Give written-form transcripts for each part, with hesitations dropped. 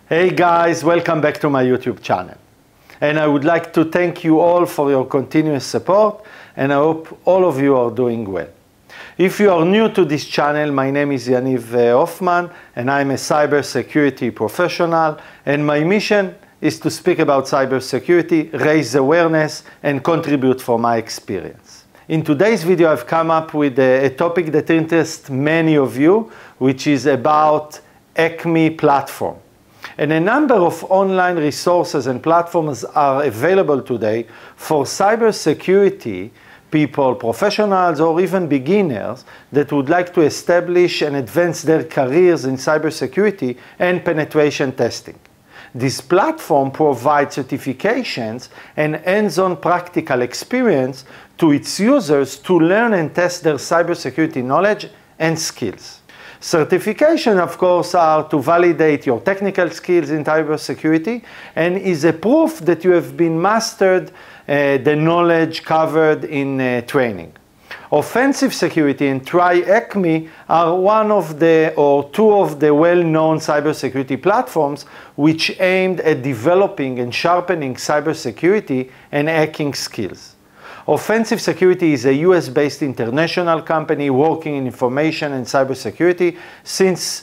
Hey guys, welcome back to my YouTube channel. And I would like to thank you all for your continuous support, and I hope all of you are doing well. If you are new to this channel, my name is Yaniv Hoffman, and I'm a cybersecurity professional, and my mission is to speak about cybersecurity, raise awareness, and contribute from my experience. In today's video, I've come up with a topic that interests many of you, which is about TryHackMe platform. And a number of online resources and platforms are available today for cybersecurity people, professionals, or even beginners that would like to establish and advance their careers in cybersecurity and penetration testing. This platform provides certifications and hands-on practical experience to its users to learn and test their cybersecurity knowledge and skills. Certification, of course, are to validate your technical skills in cybersecurity and is a proof that you have been mastered the knowledge covered in training. Offensive security and TryHackMe are one of the or two of the well-known cybersecurity platforms which aimed at developing and sharpening cybersecurity and hacking skills. Offensive Security is a US-based international company working in information and cybersecurity since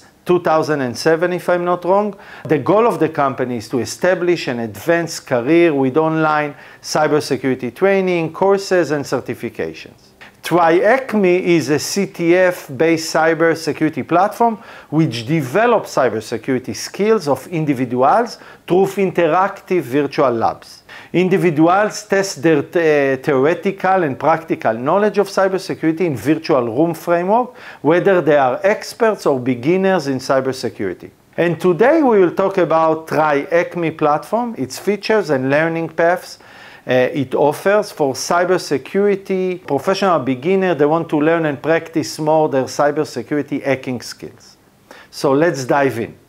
2007, if I'm not wrong. The goal of the company is to establish an advanced career with online cybersecurity training, courses, and certifications. TryHackMe is a CTF-based cybersecurity platform which develops cybersecurity skills of individuals through interactive virtual labs. Individuals test their theoretical and practical knowledge of cybersecurity in virtual room framework, whether they are experts or beginners in cybersecurity. And today we will talk about TryHackMe platform, its features and learning paths it offers for cybersecurity professional beginners that want to learn and practice more their cybersecurity hacking skills. So let's dive in.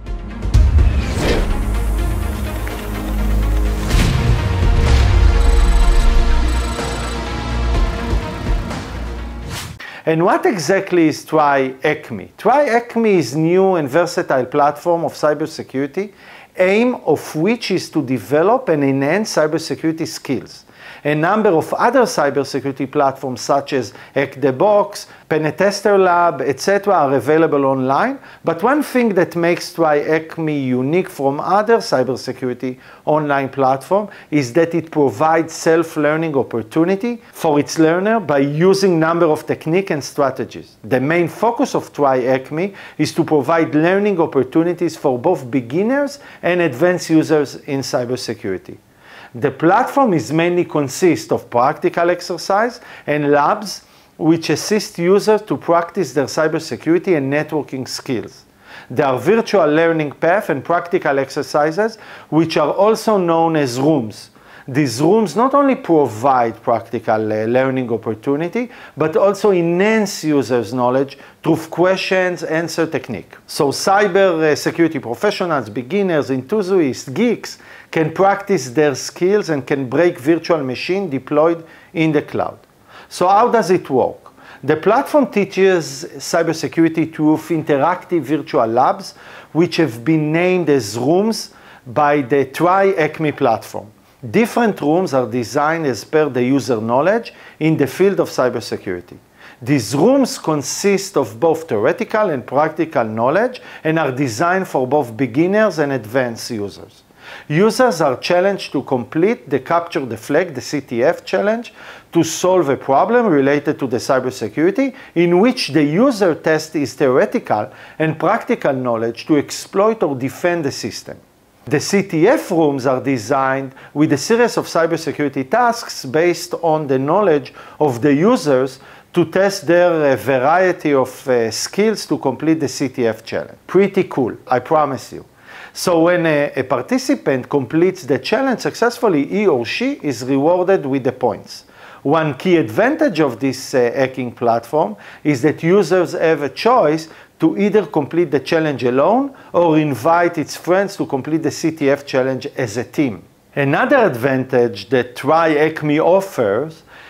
And what exactly is TryHackMe? TryHackMe is a new and versatile platform of cybersecurity, aim of which is to develop and enhance cybersecurity skills. A number of other cybersecurity platforms such as Hack the Box, Penetester Lab, etc. are available online, but one thing that makes TryHackMe unique from other cybersecurity online platforms is that it provides self-learning opportunity for its learner by using a number of techniques and strategies. The main focus of TryHackMe is to provide learning opportunities for both beginners and advanced users in cybersecurity. The platform is mainly consists of practical exercise and labs which assist users to practice their cybersecurity and networking skills. There are virtual learning paths and practical exercises which are also known as rooms. These rooms not only provide practical learning opportunity, but also enhance users' knowledge through questions and answer technique. So cybersecurity professionals, beginners, enthusiasts, geeks can practice their skills and can break virtual machines deployed in the cloud. So how does it work? The platform teaches cybersecurity through interactive virtual labs, which have been named as rooms by the TryHackMe platform. Different rooms are designed as per the user knowledge in the field of cybersecurity. These rooms consist of both theoretical and practical knowledge and are designed for both beginners and advanced users. Users are challenged to complete the Capture the Flag, the CTF challenge, to solve a problem related to the cybersecurity in which the user tests his theoretical and practical knowledge to exploit or defend the system. The CTF rooms are designed with a series of cybersecurity tasks based on the knowledge of the users to test their variety of skills to complete the CTF challenge. Pretty cool, I promise you. So when a participant completes the challenge successfully, he or she is rewarded with the points. One key advantage of this hacking platform is that users have a choice to either complete the challenge alone or invite its friends to complete the CTF challenge as a team. Another advantage that TryHackMe offers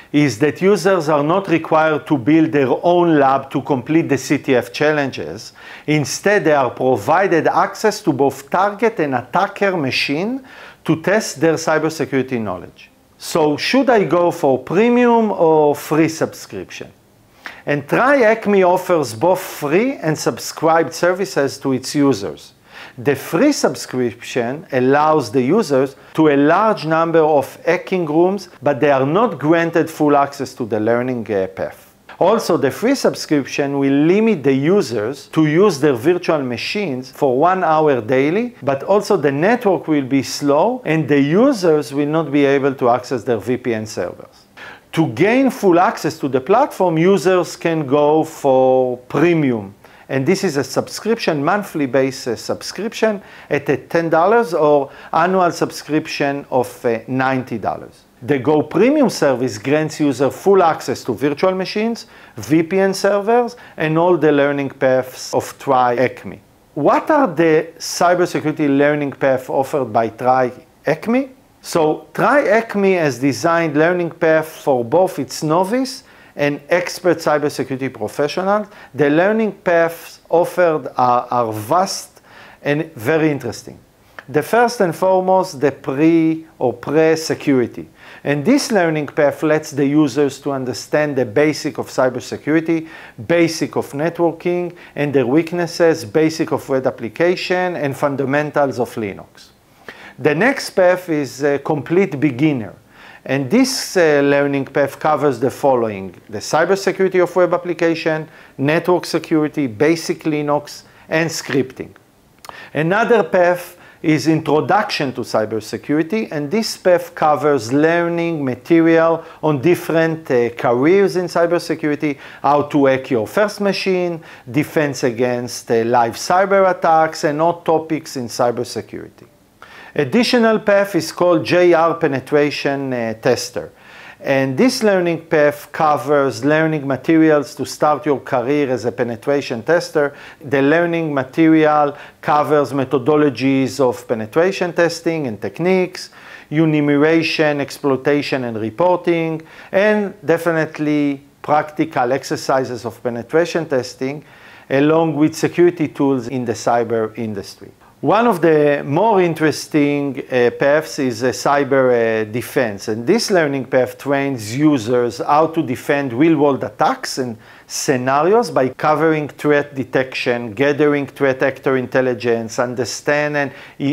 is that users are not required to build their own lab to complete the CTF challenges. Instead, they are provided access to both target and attacker machine to test their cybersecurity knowledge. So should I go for premium or free subscription? And TryHackMe offers both free and subscribed services to its users. The free subscription allows the users to a large number of hacking rooms, but they are not granted full access to the learning path. Also, the free subscription will limit the users to use their virtual machines for 1 hour daily, but also the network will be slow and the users will not be able to access their VPN servers. To gain full access to the platform, users can go for premium. And this is a subscription, monthly based subscription at $10 or annual subscription of $90. The Go Premium service grants users full access to virtual machines, VPN servers, and all the learning paths of TryHackMe. What are the cybersecurity learning paths offered by TryHackMe? So TryHackMe has designed learning paths for both its novice and expert cybersecurity professionals. The learning paths offered are vast and very interesting. The first and foremost, the pre-security. And this learning path lets the users to understand the basic of cybersecurity, basic of networking and their weaknesses, basic of web application, and fundamentals of Linux. The next path is a complete beginner. And this learning path covers the following: the cybersecurity of web application, network security, basic Linux, and scripting. Another path is introduction to cybersecurity, and this path covers learning material on different careers in cybersecurity, how to hack your first machine, defense against live cyber attacks, and all topics in cybersecurity. Additional path is called JR Penetration Tester. And this learning path covers learning materials to start your career as a penetration tester. The learning material covers methodologies of penetration testing and techniques, enumeration, exploitation, and reporting, and definitely practical exercises of penetration testing, along with security tools in the cyber industry. One of the more interesting paths is cyber defense, and this learning path trains users how to defend real-world attacks and scenarios by covering threat detection, gathering threat actor intelligence, understand and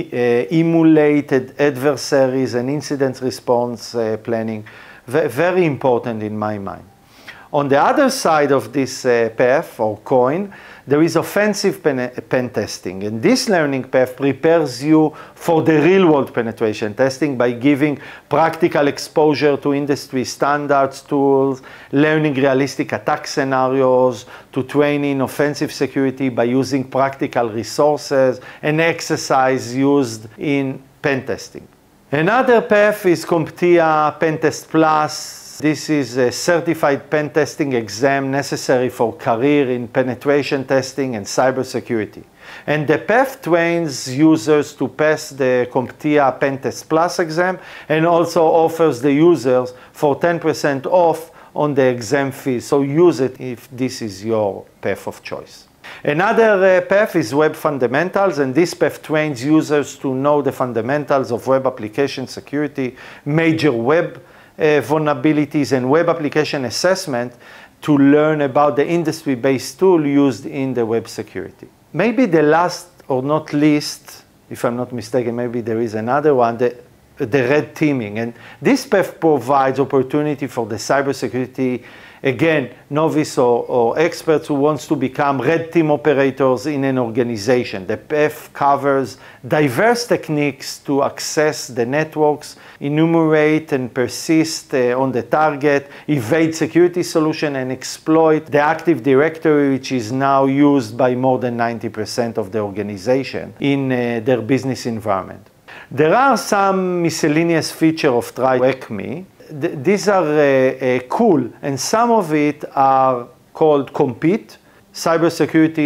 emulate adversaries, and incident response planning. Very important in my mind. On the other side of this path, or coin, there is offensive pen testing. And this learning path prepares you for the real-world penetration testing by giving practical exposure to industry standards tools, learning realistic attack scenarios, to train in offensive security by using practical resources and exercise used in pen testing. Another path is CompTIA Pentest Plus. This is a certified pen testing exam necessary for career in penetration testing and cybersecurity. And the path trains users to pass the CompTIA Pentest Plus exam and also offers the users for 10% off on the exam fee. So use it if this is your path of choice. Another path is Web Fundamentals, and this path trains users to know the fundamentals of web application security, major web vulnerabilities, and web application assessment to learn about the industry-based tool used in the web security. Maybe the last or not least, if I'm not mistaken, maybe there is another one, the red teaming. And this path provides opportunity for the cybersecurity, again, novice or experts who wants to become red team operators in an organization. The path covers diverse techniques to access the networks, enumerate and persist on the target, evade security solution, and exploit the Active Directory, which is now used by more than 90% of the organization in their business environment. There are some miscellaneous features of TryHackMe. These are cool, and some of it are called Compete, Cybersecurity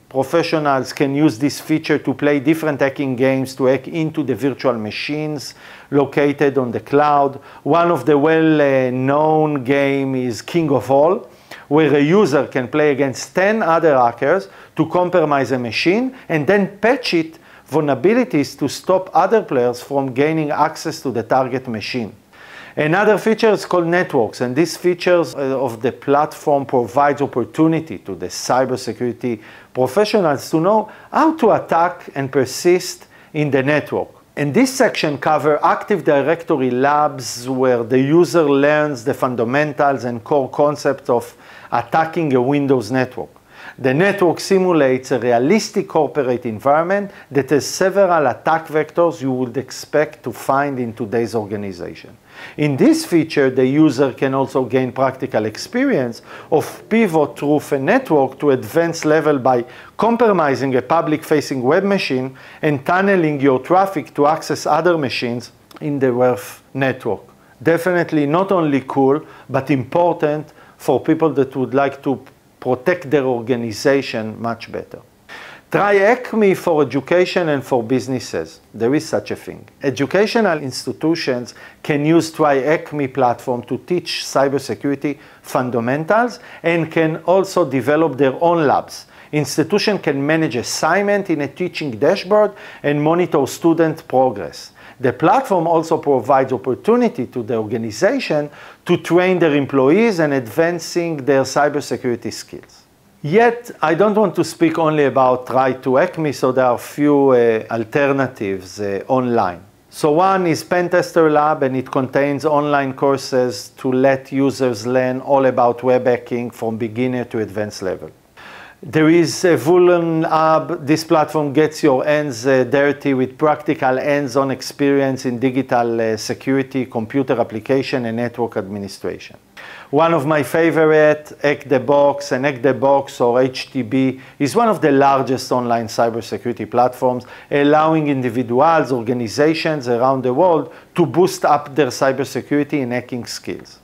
professionals can use this feature to play different hacking games to hack into the virtual machines located on the cloud. One of the well-known games is King of All, where a user can play against 10 other hackers to compromise a machine and then patch it vulnerabilities to stop other players from gaining access to the target machine. Another feature is called networks, and these features of the platform provides opportunity to the cybersecurity professionals to know how to attack and persist in the network. And this section covers Active Directory labs, where the user learns the fundamentals and core concepts of attacking a Windows network. The network simulates a realistic corporate environment that has several attack vectors you would expect to find in today's organization. In this feature, the user can also gain practical experience of pivot through a network to advanced level by compromising a public-facing web machine and tunneling your traffic to access other machines in the WERF network. Definitely not only cool, but important for people that would like to protect their organization much better. TryHackMe for education and for businesses. There is such a thing. Educational institutions can use TryHackMe platform to teach cybersecurity fundamentals and can also develop their own labs. Institutions can manage assignment in a teaching dashboard and monitor student progress. The platform also provides opportunity to the organization to train their employees and advancing their cybersecurity skills. Yet, I don't want to speak only about TryHackMe, so there are a few alternatives online. So one is Pentester Lab, and it contains online courses to let users learn all about web hacking from beginner to advanced level. There is a Vuln Hub. This platform gets your hands dirty with practical hands-on experience in digital security, computer application, and network administration. One of my favorite, Hack the Box, and Hack the Box, or HTB, is one of the largest online cybersecurity platforms, allowing individuals, organizations around the world to boost up their cybersecurity and hacking skills.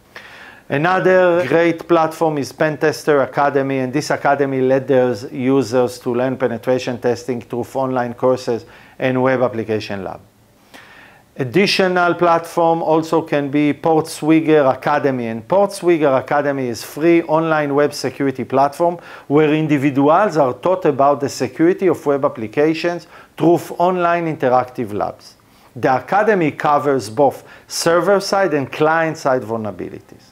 Another great platform is Pentester Academy, and this academy lets their users to learn penetration testing through online courses and web application lab. Additional platform also can be Portswigger Academy, and Portswigger Academy is free online web security platform where individuals are taught about the security of web applications through online interactive labs. The academy covers both server-side and client-side vulnerabilities.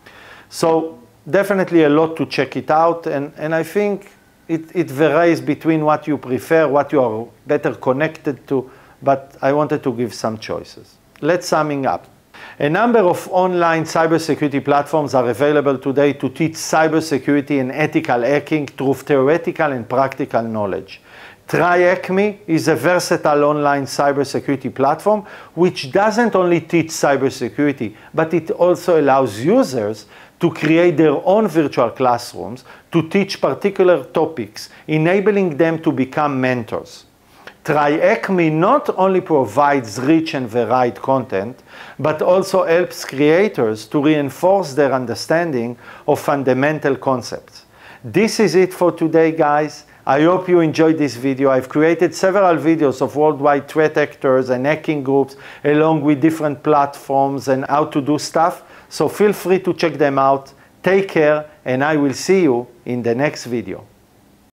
So definitely a lot to check it out, and I think it varies between what you prefer, what you are better connected to, but I wanted to give some choices. Let's summing up. A number of online cybersecurity platforms are available today to teach cybersecurity and ethical hacking through theoretical and practical knowledge. TryHackMe is a versatile online cybersecurity platform which doesn't only teach cybersecurity, but it also allows users to create their own virtual classrooms to teach particular topics, enabling them to become mentors. TryHackMe not only provides rich and varied content, but also helps creators to reinforce their understanding of fundamental concepts. This is it for today, guys. I hope you enjoyed this video. I've created several videos of worldwide threat actors and hacking groups, along with different platforms and how to do stuff. So feel free to check them out. Take care, and I will see you in the next video.